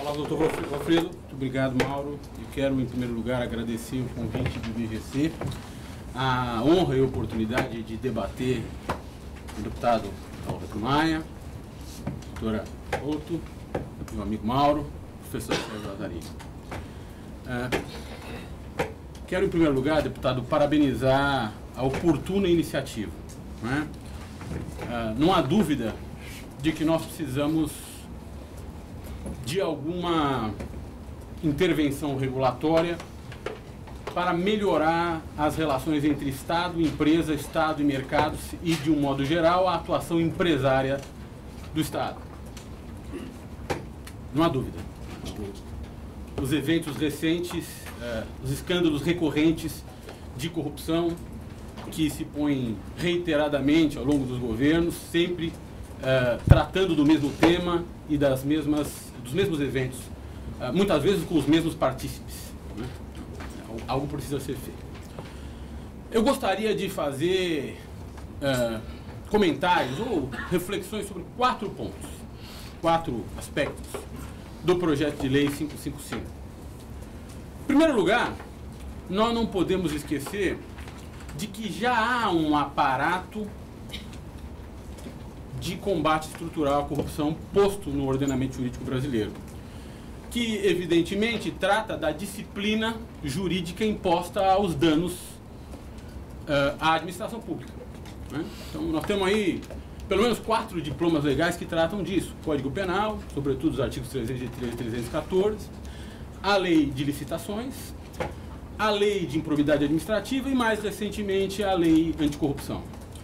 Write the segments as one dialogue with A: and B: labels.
A: Fala, doutor Alfredo. Muito obrigado, Mauro. Eu quero, em primeiro lugar, agradecer o convite do BGC, a honra e a oportunidade de debater com o deputado Alberto Maia, doutora Couto, meu amigo Mauro, professor Sérgio Lazzarini. Quero, em primeiro lugar, deputado, parabenizar a oportuna iniciativa. Não há dúvida de que nós precisamos de alguma intervenção regulatória para melhorar as relações entre Estado, empresa, Estado e mercados e, de um modo geral, a atuação empresária do Estado. Não há dúvida. Os eventos recentes, os escândalos recorrentes de corrupção que se põem reiteradamente ao longo dos governos, sempre tratando do mesmo tema e dos mesmos eventos, muitas vezes com os mesmos partícipes. Algo precisa ser feito. Eu gostaria de fazer comentários ou reflexões sobre 4 pontos, 4 aspectos do projeto de lei 555. Em primeiro lugar, nós não podemos esquecer de que já há um aparato de combate estrutural à corrupção posto no ordenamento jurídico brasileiro, que evidentemente trata da disciplina jurídica imposta aos danos à administração pública. Então nós temos aí pelo menos 4 diplomas legais que tratam disso: Código Penal, sobretudo os artigos 313 e 314, a Lei de Licitações, a Lei de Improbidade Administrativa e, mais recentemente, a Lei Anticorrupção.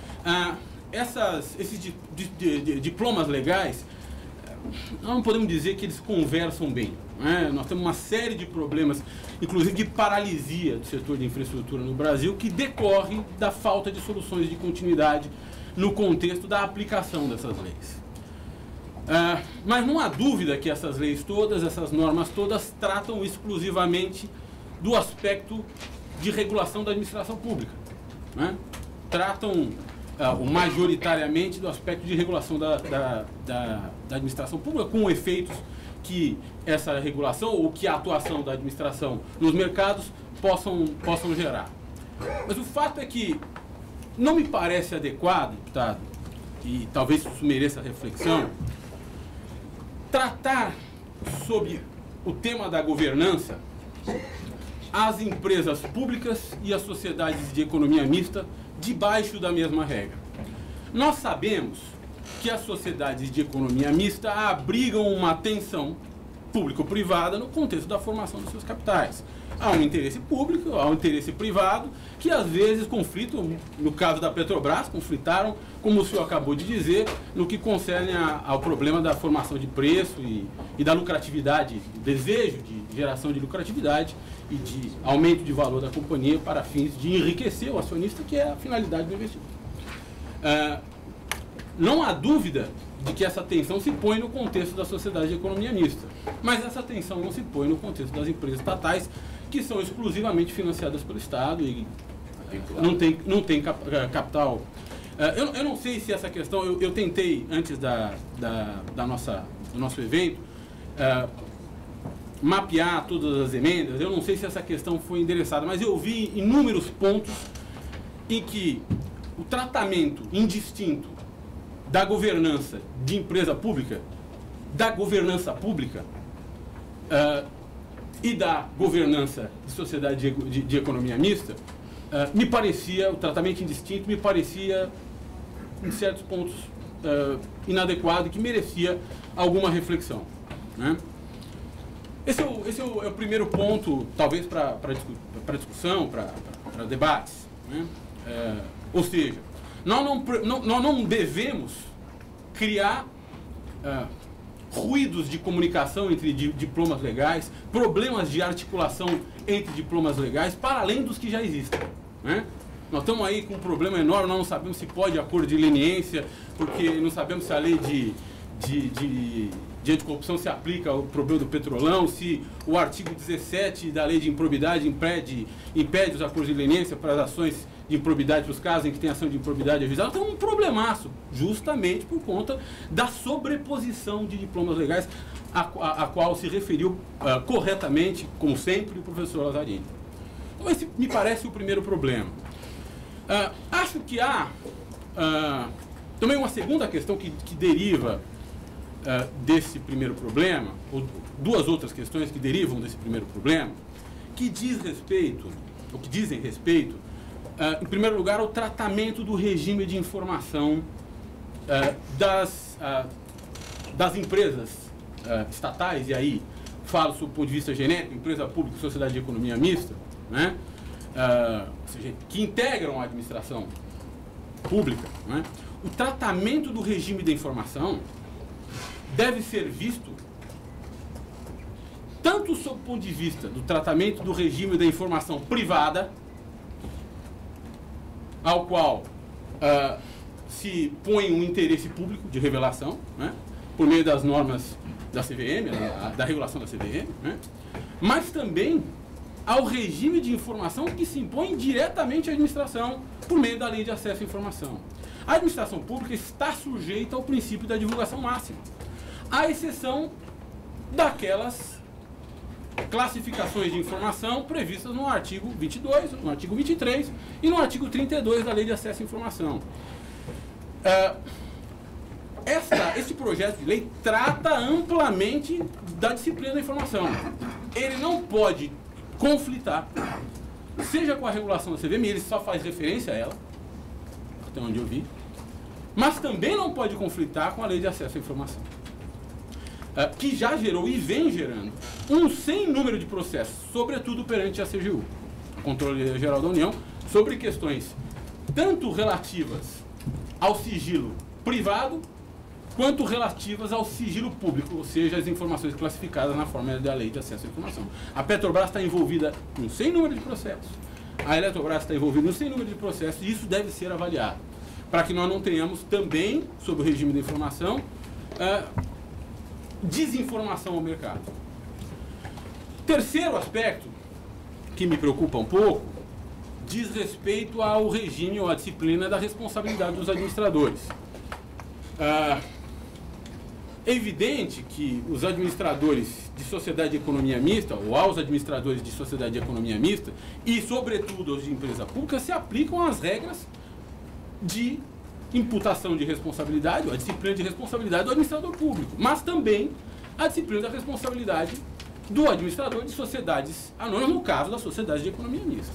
A: Esses diplomas legais, nós não podemos dizer que eles conversam bem. Nós temos uma série de problemas, inclusive de paralisia do setor de infraestrutura no Brasil, que decorre da falta de soluções de continuidade no contexto da aplicação dessas leis. Mas não há dúvida que essas leis todas, essas normas todas, tratam exclusivamente do aspecto de regulação da administração pública. Tratam majoritariamente do aspecto de regulação da administração pública, com efeitos que essa regulação ou que a atuação da administração nos mercados possam gerar. Mas o fato é que não me parece adequado, deputado, e talvez isso mereça reflexão, tratar sobre o tema da governança as empresas públicas e as sociedades de economia mista debaixo da mesma regra. Nós sabemos que as sociedades de economia mista abrigam uma tensão público-privada no contexto da formação dos seus capitais. Há um interesse público, há um interesse privado, que às vezes conflitam, no caso da Petrobras, conflitaram, como o senhor acabou de dizer, no que concerne ao problema da formação de preço e da lucratividade, desejo de geração de lucratividade e de aumento de valor da companhia para fins de enriquecer o acionista, que é a finalidade do investimento. Não há dúvida de que essa tensão se põe no contexto da sociedade de economia mista, mas essa tensão não se põe no contexto das empresas estatais, que são exclusivamente financiadas pelo Estado e não tem capital. Eu não sei se essa questão, eu tentei, antes do nosso evento, mapear todas as emendas. Eu não sei se essa questão foi endereçada, mas eu vi inúmeros pontos em que o tratamento indistinto da governança de empresa pública, da governança pública e da governança de sociedade de economia mista, me parecia, o tratamento indistinto me parecia, em certos pontos, inadequado e que merecia alguma reflexão. Esse é o primeiro ponto, talvez, para discussão, para debates. Ou seja, nós não devemos criar ruídos de comunicação entre diplomas legais, problemas de articulação entre diplomas legais, para além dos que já existem. Nós estamos aí com um problema enorme, nós não sabemos se pode acordo de leniência, porque não sabemos se a lei de anticorrupção se aplica ao problema do Petrolão, se o artigo 17 da lei de improbidade impede os acordos de leniência para as ações de improbidade para os casos em que tem ação de improbidade ajuizada, então é um problemaço, justamente por conta da sobreposição de diplomas legais a qual se referiu corretamente, como sempre, o professor Lazzarini. Então esse me parece o primeiro problema. Acho que há também uma segunda questão que deriva desse primeiro problema, ou duas outras questões que derivam desse primeiro problema, que diz respeito, ou que dizem respeito, em primeiro lugar, ao tratamento do regime de informação das empresas estatais, e aí falo sob o ponto de vista genérico, empresa pública e sociedade de economia mista, né? Ou seja, que integram a administração pública, né? O tratamento do regime da informação deve ser visto tanto sob o ponto de vista do tratamento do regime da informação privada, ao qual se põe um interesse público de revelação, né, por meio das normas da CVM, da regulação da CVM, né, mas também ao regime de informação que se impõe diretamente à administração por meio da Lei de Acesso à Informação. A administração pública está sujeita ao princípio da divulgação máxima, à exceção daquelas classificações de informação previstas no artigo 22, no artigo 23 e no artigo 32 da Lei de Acesso à Informação. Este projeto de lei trata amplamente da disciplina da informação. Ele não pode conflitar, seja com a regulação da CVM, ele só faz referência a ela, até onde eu vi, mas também não pode conflitar com a Lei de Acesso à Informação, que já gerou e vem gerando um sem número de processos, sobretudo perante a CGU, a Controladoria Geral da União, sobre questões tanto relativas ao sigilo privado, quanto relativas ao sigilo público, ou seja, as informações classificadas na forma da Lei de Acesso à Informação. A Petrobras está envolvida em um sem número de processos, a Eletrobras está envolvida em um sem número de processos, e isso deve ser avaliado, para que nós não tenhamos também, sob o regime da informação, desinformação ao mercado. Terceiro aspecto, que me preocupa um pouco, diz respeito ao regime ou à disciplina da responsabilidade dos administradores. É evidente que os administradores de sociedade de economia mista, ou aos administradores de sociedade de economia mista, e sobretudo aos de empresa pública, se aplicam às regras de imputação de responsabilidade, ou a disciplina de responsabilidade do administrador público, mas também a disciplina da responsabilidade do administrador de sociedades anônimas, no caso da sociedade de economia mista.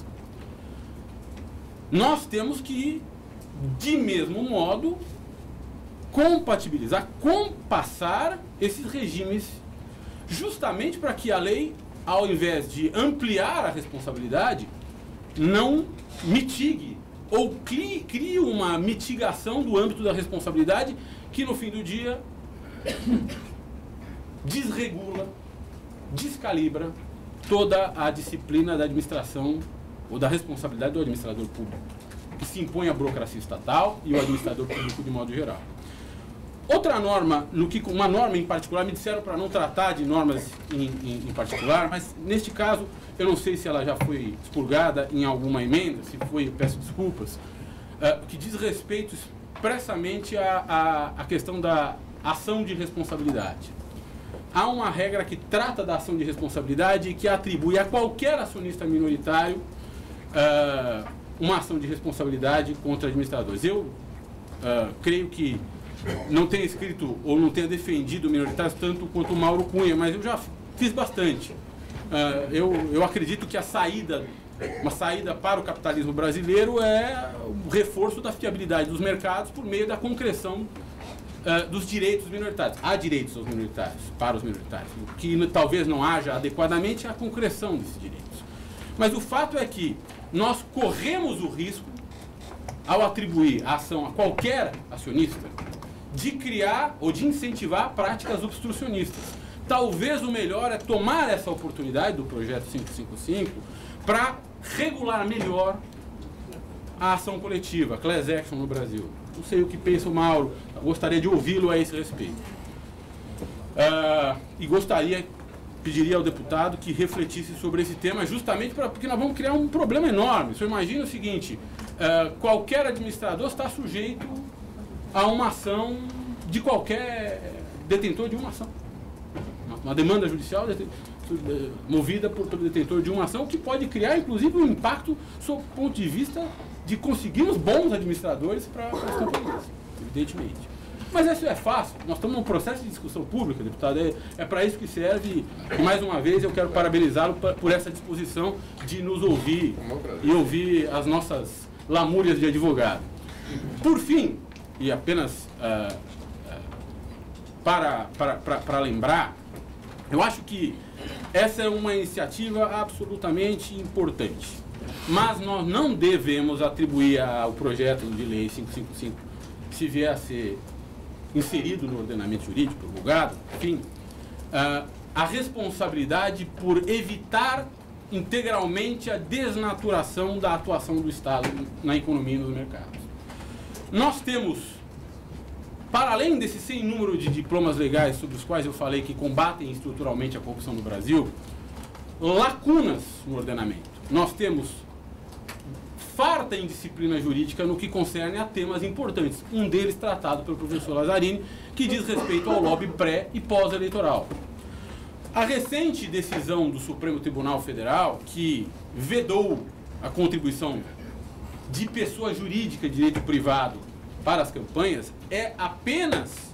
A: Nós temos que, de mesmo modo, compatibilizar, compassar esses regimes, justamente para que a lei, ao invés de ampliar a responsabilidade, não mitigue ou crie uma mitigação do âmbito da responsabilidade que, no fim do dia, desregula, descalibra toda a disciplina da administração ou da responsabilidade do administrador público, que se impõe à burocracia estatal e ao administrador público de modo geral. Outra norma, uma norma em particular, me disseram para não tratar de normas em particular, mas neste caso, eu não sei se ela já foi expurgada em alguma emenda, se foi, eu peço desculpas, que diz respeito expressamente à questão da ação de responsabilidade. Há uma regra que trata da ação de responsabilidade e que atribui a qualquer acionista minoritário uma ação de responsabilidade contra administradores. Eu creio que não tenha escrito ou não tenha defendido minoritários tanto quanto o Mauro Cunha, mas eu já fiz bastante. Eu acredito que uma saída para o capitalismo brasileiro é o reforço da fiabilidade dos mercados por meio da concreção dos direitos minoritários. Há direitos aos minoritários, para os minoritários. O que talvez não haja adequadamente é a concreção desses direitos. Mas o fato é que nós corremos o risco, ao atribuir a ação a qualquer acionista, de criar ou de incentivar práticas obstrucionistas. Talvez o melhor é tomar essa oportunidade do projeto 555 para regular melhor a ação coletiva, class action no Brasil. Não sei o que pensa o Mauro, gostaria de ouvi-lo a esse respeito. E pediria ao deputado que refletisse sobre esse tema, justamente porque nós vamos criar um problema enorme. Você imagina o seguinte, qualquer administrador está sujeito a uma ação de qualquer detentor de uma ação. Uma demanda judicial movida pelo detentor de uma ação, que pode criar, inclusive, um impacto sob o ponto de vista de conseguirmos bons administradores para as companhias, evidentemente. Mas isso é fácil. Nós estamos num processo de discussão pública, deputado. É para isso que serve. E, mais uma vez, eu quero parabenizá-lo por essa disposição de nos ouvir e ouvir as nossas lamúrias de advogado. Por fim, e apenas para lembrar, eu acho que essa é uma iniciativa absolutamente importante. Mas nós não devemos atribuir ao projeto de lei 555, se vier a ser inserido no ordenamento jurídico, promulgado, enfim, a responsabilidade por evitar integralmente a desnaturação da atuação do Estado na economia e nos mercados. Nós temos, para além desse sem número de diplomas legais sobre os quais eu falei que combatem estruturalmente a corrupção no Brasil, lacunas no ordenamento. Nós temos farta indisciplina jurídica no que concerne a temas importantes. Um deles tratado pelo professor Lazzarini, que diz respeito ao lobby pré e pós-eleitoral. A recente decisão do Supremo Tribunal Federal, que vedou a contribuição de pessoa jurídica de direito privado para as campanhas, é apenas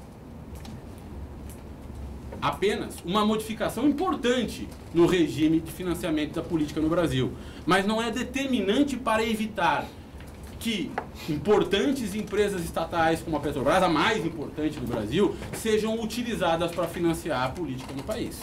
A: uma modificação importante no regime de financiamento da política no Brasil, mas não é determinante para evitar que importantes empresas estatais como a Petrobras, a mais importante do Brasil, sejam utilizadas para financiar a política no país.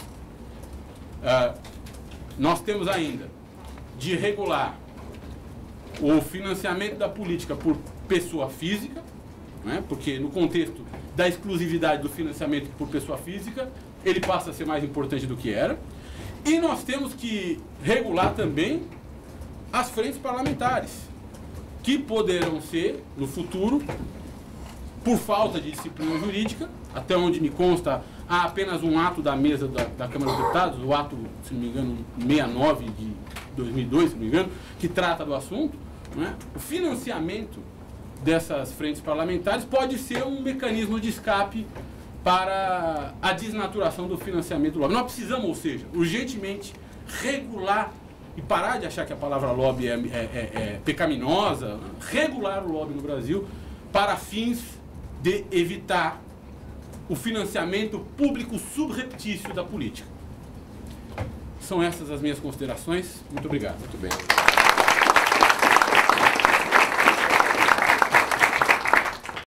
A: Nós temos ainda de regular o financiamento da política por pessoa física, né? Porque no contexto da exclusividade do financiamento por pessoa física, ele passa a ser mais importante do que era. E nós temos que regular também as frentes parlamentares, que poderão ser, no futuro, por falta de disciplina jurídica, até onde me consta, há apenas um ato da mesa da Câmara dos Deputados, o ato, se não me engano, 69 de 2002, se não me engano, que trata do assunto, né? O financiamento dessas frentes parlamentares pode ser um mecanismo de escape para a desnaturação do financiamento do lobby. Nós precisamos, ou seja, urgentemente regular e parar de achar que a palavra lobby é pecaminosa, regular o lobby no Brasil para fins de evitar o financiamento público subreptício da política. São essas as minhas considerações. Muito obrigado.
B: Muito bem.